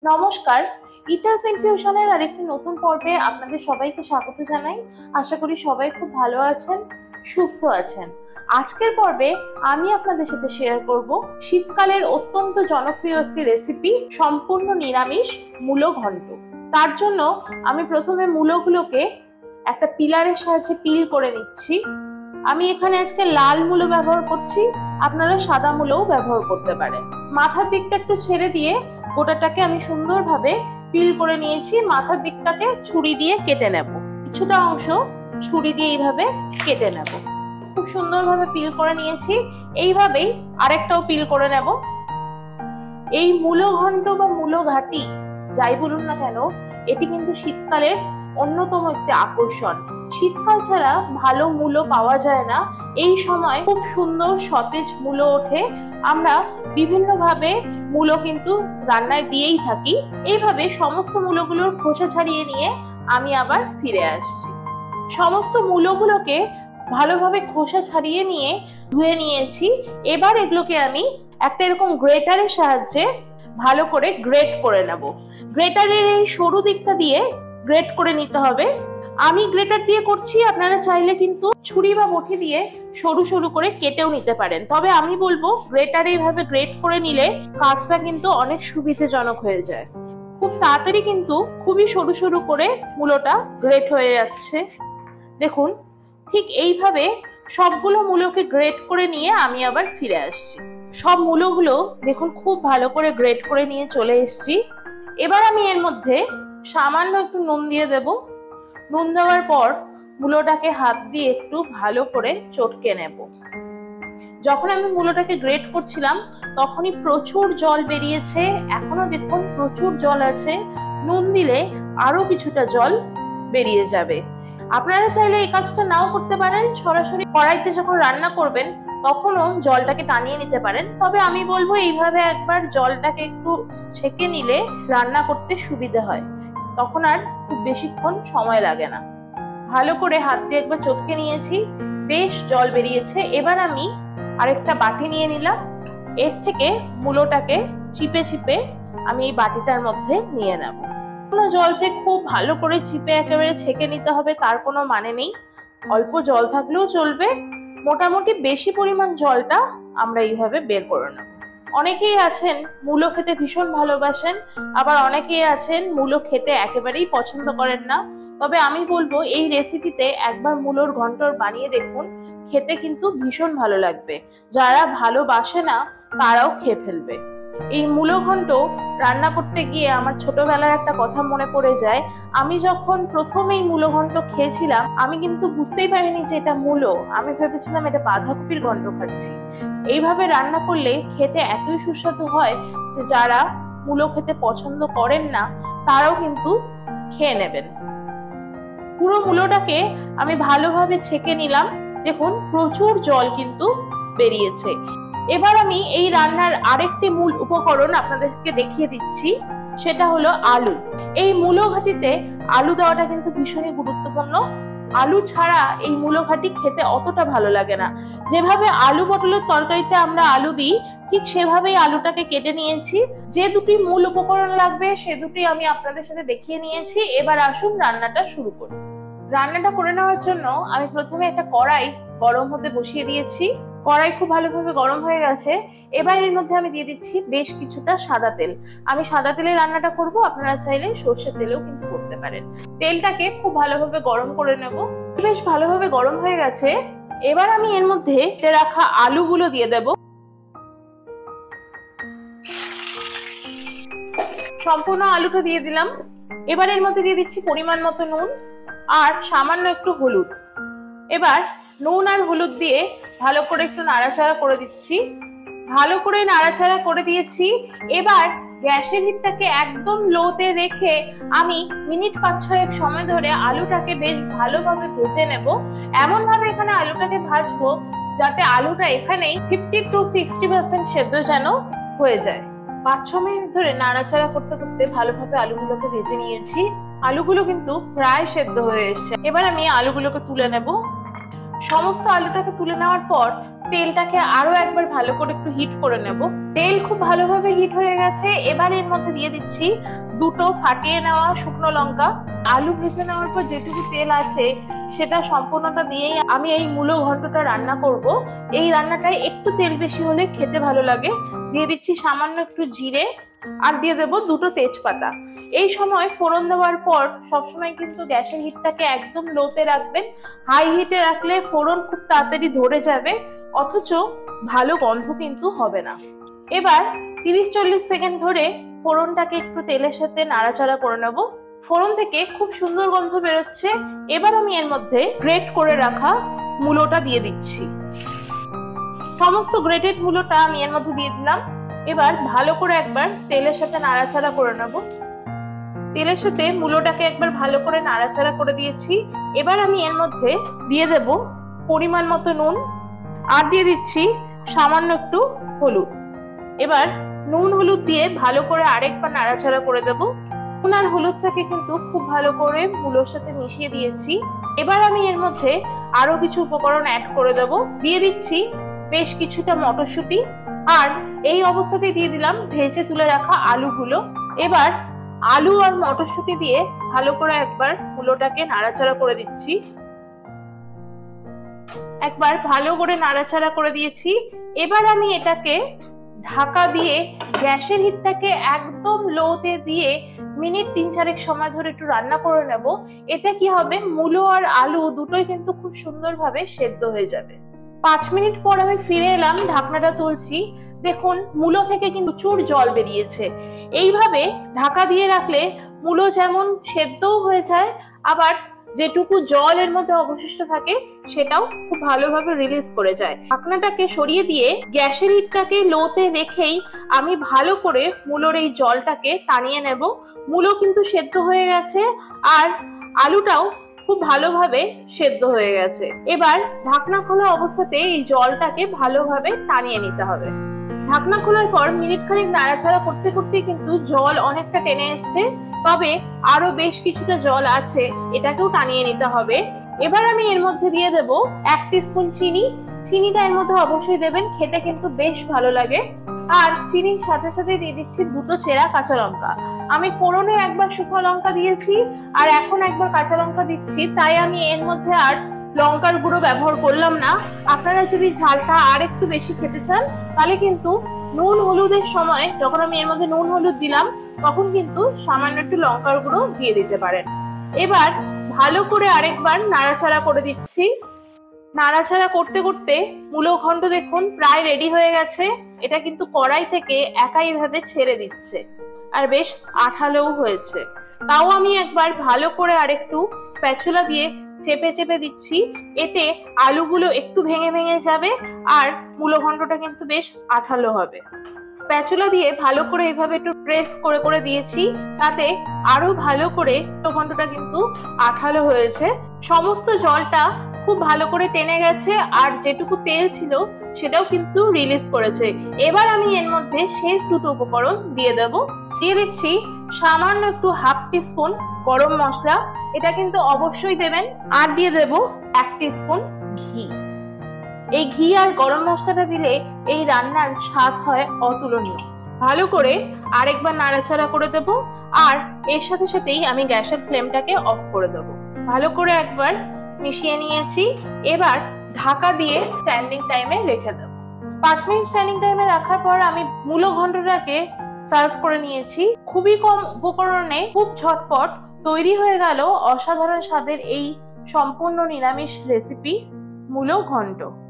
নমস্কার, ইটাস ইনফিউশনের আরেকটি নতুন পর্বে আপনাদের সবাইকে স্বাগত জানাই। আশা করি সবাই খুব ভালো আছেন, সুস্থ আছেন। আজকের পর্বে আমি আপনাদের সাথে শেয়ার করব শীতকালের অত্যন্ত জনপ্রিয় একটি রেসিপি, সম্পূর্ণ নিরামিষ মূলো ঘন্ট। তার জন্য আমি প্রথমে মূলোগুলোকে একটা পিলারের সাহায্যে পিল করে নিচ্ছি। আমি এখানে আজকে লাল মূলো ব্যবহার করছি, আপনারা সাদা মূলোও ব্যবহার করতে পারেন। মাথার দিকটা একটু ছেড়ে দিয়ে গোটাটাকে আমি সুন্দরভাবে পিল করে নিয়েছি। মাথার দিকটাকে ছুরি দিয়ে কেটে নেব, কিছুটা অংশ ছুরি দিয়ে এইভাবে কেটে নেব। খুব সুন্দরভাবে পিল করে নিয়েছি। এইভাবেই আরেকটাও পিল করে নেব। এই মূলো ঘন্ট বা মূলো ঘাটি যাই বলুন না কেন, এটি কিন্তু শীতকালের অন্যতম একটি আকর্ষণ। শীতকাল ছাড়া ভালো মূলো পাওয়া যায় না। এই সময় খুব সুন্দর সতেজ মূলো ওঠে। আমরা বিভিন্নভাবে মূলো কিন্তু রান্নায় দিয়েই থাকি। এইভাবে সমস্ত মূলোগুলোর খোসা ছাড়িয়ে নিয়ে আমি আবার ফিরে আসছি। সমস্ত মূলোগুলোকে ভালোভাবে খোসা ছাড়িয়ে নিয়ে ধুয়ে নিয়েছি। এবার এগুলোকে আমি একটা এরকম গ্রেটারের সাহায্যে ভালো করে গ্রেট করে নেব। গ্রেটারের এই সরু দিকটা দিয়ে গ্রেট করে নিতে হবে। আমি গ্রেটার দিয়ে করছি, আপনারা চাইলে কিন্তু ছুরি বা বটি দিয়ে সরু সরু করে কেটেও নিতে পারেন। তবে আমি বলবো গ্রেটারে এইভাবে গ্রেট করে নিলে কাজটা কিন্তু অনেক সুবিধাজনক হয়ে যায়। খুব তাড়াতাড়ি কিন্তু খুবই সরু সরু করে মূলোটা গ্রেট হয়ে যাচ্ছে। দেখুন, ঠিক এইভাবে সবগুলো মূলোকে গ্রেট করে নিয়ে আমি আবার ফিরে আসছি। সব মূলোগুলো দেখুন খুব ভালো করে গ্রেট করে নিয়ে চলে এসেছি। এবার আমি এর মধ্যে সামান্য একটু নুন দিয়ে দেব। নুন দেওয়ার পর মূলোটাকে হাত দিয়ে একটু ভালো করে চটকে নেব। যখন আমি মূলোটাকে গ্রেট করছিলাম তখনই প্রচুর জল বেরিয়েছে, এখনো দেখুন প্রচুর জল আছে। নুন দিলে আরো কিছুটা জল বেরিয়ে যাবে। আপনারা চাইলে এই কাজটা নাও করতে পারেন, সরাসরি কড়াইতে যখন রান্না করবেন তখনও জলটাকে টানিয়ে নিতে পারেন। তবে আমি বলবো এইভাবে একবার জলটাকে একটু ছেঁকে নিলে রান্না করতে সুবিধা হয়, তখন আর খুব বেশিক্ষণ সময় লাগে না। ভালো করে হাত দিয়ে একবার চটকে নিয়েছি, বেশ জল বেরিয়েছে। এবার আমি আরেকটা বাটি নিয়ে নিলাম। এর থেকে মূলোটাকে চিপে চিপে আমি এই বাটিটার মধ্যে নিয়ে নেব। কোনো জল সে খুব ভালো করে চিপে একেবারে ছেঁকে নিতে হবে তার কোনো মানে নেই। অল্প জল থাকলেও চলবে। মোটামুটি বেশি পরিমাণ জলটা আমরা এইভাবে বের করে নেব। অনেকেই আছেন মূলো খেতে ভীষণ ভালোবাসেন, আবার অনেকেই আছেন মূলো খেতে একেবারেই পছন্দ করেন না। তবে আমি বলবো এই রেসিপিতে একবার মূলোর ঘন্ট বানিয়ে দেখুন, খেতে কিন্তু ভীষণ ভালো লাগবে। যারা ভালোবাসে না তারাও খেয়ে ফেলবে। এই মূলো ঘন্ট রান্না করতে গিয়ে আমার ছোটবেলার একটা কথা মনে পড়ে যায়। আমি যখন প্রথম এই মূলো ঘন্ট খেয়েছিলাম আমি কিন্তু বুঝতেই পারিনি যে এটা মূলো। আমি ভেবেছিলাম এটা বাঁধাকপির ঘন্ট খাচ্ছি। এইভাবে রান্না করলে খেতে এতই সুস্বাদু হয় যে যারা মূলো খেতে পছন্দ করেন না তারাও কিন্তু খেয়ে নেবেন। পুরো মূলোটাকে আমি ভালোভাবে ছেঁকে নিলাম। দেখুন প্রচুর জল কিন্তু বেরিয়েছে। এবার আমি এই রান্নার আরেকটি মূল উপকরণ আপনাদেরকে দেখিয়ে দিচ্ছি, সেটা হলো আলু। এই মূলো ঘাটিতে আলু দেওয়াটা কিন্তু ভীষণই গুরুত্বপূর্ণ। আলু ছাড়া এই মূলো ঘাটি খেতে অতটা ভালো লাগে না। যেভাবে আলু পটলের তরকারিতে আমরা আলু দিই ঠিক সেভাবেই আলুটাকে কেটে নিয়েছি। যে দুটি মূল উপকরণ লাগবে সে দুটি আমি আপনাদের সাথে দেখিয়ে নিয়েছি। এবার আসুন রান্নাটা শুরু করি। রান্নাটা করে নেওয়ার জন্য আমি প্রথমে একটা কড়াই গরম হতে বসিয়ে দিয়েছি। কড়াই খুব ভালোভাবে গরম হয়ে গেছে। এবার এর মধ্যে আমি দিয়ে দিচ্ছি বেশ কিছুটা সাদা তেল। আমি সাদা তেলে রান্নাটা করব, আপনারা চাইলে সর্ষের তেলেও কিন্তু করতে পারেন। তেলটাকে খুব ভালোভাবে গরম করে নেব। বেশ ভালোভাবে গরম হয়ে গেছে। এবার আমি এর মধ্যে কেটে রাখা আলুগুলো দিয়ে দেব। সম্পূর্ণ আলুটা দিয়ে দিলাম। এবার এর মধ্যে দিয়ে দিচ্ছি পরিমাণ মতো নুন আর সামান্য একটু হলুদ। এবার নুন আর হলুদ দিয়ে ভালো করে একটু নাড়াচাড়া করে দিচ্ছি। ভালো করে নাড়াচাড়া করে দিয়েছি। এবার গ্যাসের হিটটাকে একদম লোতে রেখে আমি মিনিট 5-6 সময় ধরে আলুটাকে বেশ ভালোভাবে ভেজে নেব। এমন ভাবে এখানে আলুটাকে ভাজবো যাতে আলুটা এখানেই 50 to 60% সেদ্ধ যেন হয়ে যায়। 5-6 মিনিট ধরে নাড়াচাড়া করতে করতে ভালোভাবে আলুগুলোকে ভেজে নিয়েছি। আলুগুলো কিন্তু প্রায় সেদ্ধ হয়ে এসেছে। এবার আমি আলুগুলোকে তুলে নেব। সমস্ত আলুটাকে তুলে নেওয়ার পর তেলটাকে আরো একবার ভালো করে একটু হিট করে নেব। তেল খুব ভালোভাবে হিট হয়ে গেছে। এবার এর মধ্যে দিয়ে দিচ্ছি দুটো ফাটিয়ে নেওয়া শুকনো লঙ্কা। আলু ভেজে নেওয়ার পর যেটুকু তেল আছে সেটা সম্পূর্ণটা দিয়েই আমি এই মূলো ঘন্টটা রান্না করব। এই রান্নাটায় একটু তেল বেশি হলে খেতে ভালো লাগে। দিয়ে দিচ্ছি সামান্য একটু জিরে, আর দিয়ে দেবো দুটো তেজপাতা। এই সময় ফোড়ন দেওয়ার পর সবসময় কিন্তু গ্যাসের হিটটাকে একদম লোতে রাখবেন। হাই হিটে রাখলে ফোড়ন খুব তাড়াতাড়ি ধরে যাবে, অথচ ভালো গন্ধ কিন্তু হবে না। এবার 30-40 সেকেন্ড ধরে ফোড়নটাকে একটু তেলের সাথে নাড়াচাড়া করে নেব। ফোড়ন থেকে খুব সুন্দর গন্ধ বেরোচ্ছে। এবার আমি এর মধ্যে গ্রেট করে রাখা মূলোটা দিয়ে দিচ্ছি। সমস্ত গ্রেটেড মূলোটা আমি এর মধ্যে দিয়ে দিলাম। এবার ভালো করে একবার তেলের সাথে নাড়াচাড়া করে নেব। তেলের সাথে মূলোটাকে একবার ভালো করে নাড়াচাড়া করে দিয়েছি। এবার আমি এর মধ্যে দিয়ে দেব পরিমাণ মতো নুন, আর দিয়ে দিচ্ছি সামান্য একটু হলুদ। এবার নুন হলুদ দিয়ে ভালো করে আরেকবার নাড়াচাড়া করে দেব। নুন আর হলুদটাকে কিন্তু খুব ভালো করে মূলোর সাথে মিশিয়ে দিয়েছি। এবার আমি এর মধ্যে আরো কিছু উপকরণ অ্যাড করে দেব। দিয়ে দিচ্ছি বেশ কিছুটা মটরশুঁটি, আর এই অবস্থাতে দিয়ে দিলাম ভেজে তুলে রাখা আলুগুলো। এবার আলু আর মটরশুঁটি দিয়ে ভালো করে একবার মূলোটাকে নাড়াচাড়া করে দিচ্ছি। একবার ভালো করে নাড়াচাড়া করে দিয়েছি। এবার আমি এটাকে ঢাকা দিয়ে গ্যাসের হিটটাকে একদম লোতে দিয়ে মিনিট 3-4 সময় ধরে একটু রান্না করে নেব। এতে কি হবে, মূলো আর আলু দুটোই কিন্তু খুব সুন্দরভাবে সেদ্ধ হয়ে যাবে। 5 মিনিট পর আমি ফিরে এলাম, ঢাকনাটা তুলছি। দেখুন মূলো থেকে কিন্তু প্রচুর জল বেরিয়েছে। এইভাবে ঢাকা দিয়ে রাখলে মূলো যেমন সেদ্ধও হয়ে যায়, আবার যেটুকু জল এর মধ্যে অবশিষ্ট থাকে সেটাও খুব ভালোভাবে রিলিজ করে যায়। ঢাকনাটাকে সরিয়ে দিয়ে গ্যাসের হিটটাকে লোতে রেখেই আমি ভালো করে মূলোর এই জলটাকে টানিয়ে নেব। মূলো কিন্তু সেদ্ধ হয়ে গেছে, আর আলুটাও খুব ভালোভাবে সেদ্ধ হয়ে গেছে। এবার ঢাকনা খোলা অবস্থাতে এই জলটাকে ভালোভাবে টানিয়ে নিতে হবে। ঢাকনা খোলার পর মিনিট খানিক নাড়াচাড়া করতে করতে কিন্তু জল অনেকটা টেনে এসছে, তবে আরো বেশ কিছুটা জল আছে, এটাকেও টানিয়ে নিতে হবে। এবার আমি এর মধ্যে দিয়ে দেব 1 টিস্পুন চিনি। চিনিটা এর মধ্যে অবশ্যই দেবেন, খেতে কিন্তু বেশ ভালো লাগে। আর চিনির সাথে সাথে দিয়ে দিচ্ছি দুটো চেরা কাঁচা লঙ্কা। আমি ফোড়নে একবার শুকনো লঙ্কা দিয়েছি, আর এখন একবার কাঁচা লঙ্কা দিচ্ছি, তাই আমি এর মধ্যে আর লঙ্কার গুঁড়ো ব্যবহার করলাম না। আপনারা যদি ঝালটা আর একটু বেশি খেতে চান তাহলে কিন্তু নুন হলুদের সময় যখন আমি এর মধ্যে নুন হলুদ দিলাম তখন কিন্তু সামান্য একটু লঙ্কার গুঁড়ো দিয়ে দিতে পারেন। এবার ভালো করে আরেকবার নাড়াচাড়া করে দিচ্ছি। নাড়াচাড়া করতে করতে মূলো ঘন্ট দেখুন প্রায় রেডি হয়ে গেছে। এটা কিন্তু কড়াই থেকে একাই ভাবে ছেড়ে দিচ্ছে, আর বেশ আঠালোও হয়েছে। তাও আমি একবার ভালো করে আরেকটু স্প্যাচুলা দিয়ে চেপে চেপে দিচ্ছি। এতে আলুগুলো একটু ভেঙে ভেঙে যাবে, আর মূলো ঘন্টটা কিন্তু বেশ আঠালো হবে। স্প্যাচুলা দিয়ে ভালো করে এইভাবে একটু প্রেস করে করে দিয়েছি, তাতে আরো ভালো করে মূলো ঘন্টটা কিন্তু আঠালো হয়েছে। সমস্ত জলটা খুব ভালো করে টেনে গেছে, আর যেটুকু তেল ছিল সেটাও কিন্তু রিলিজ করেছে। এবার আমি এর মধ্যে শেষ দুটো উপকরণ দিয়ে দেব। দিয়ে দিচ্ছি সামান্য একটু 1/2 টিস্পুন গরম মশলা, এটা কিন্তু অবশ্যই দেবেন। আর দিয়ে দেব 1 টিস্পুন ঘি। এই ঘি আর গরম মশলাটা দিলে এই রান্নার স্বাদ হয় অতুলনীয়। ভালো করে আরেকবার নাড়াচাড়া করে দেব, আর এর সাথে সাথেই আমি গ্যাসের ফ্লেমটাকে অফ করে দেব। ভালো করে একবার মিশিয়ে নিয়েছি। এবার ঢাকা দিয়ে স্ট্যান্ডিং টাইমে রেখে দেব। 5 মিনিট স্ট্যান্ডিং টাইমে রাখার পর আমি মূলো ঘন্টটাকে সার্ভ করে নিয়েছি। খুবই কম উপকরণে খুব ঝটপট তৈরি হয়ে গেল অসাধারণ স্বাদের এই সম্পূর্ণ নিরামিষ রেসিপি মূলো ঘন্ট।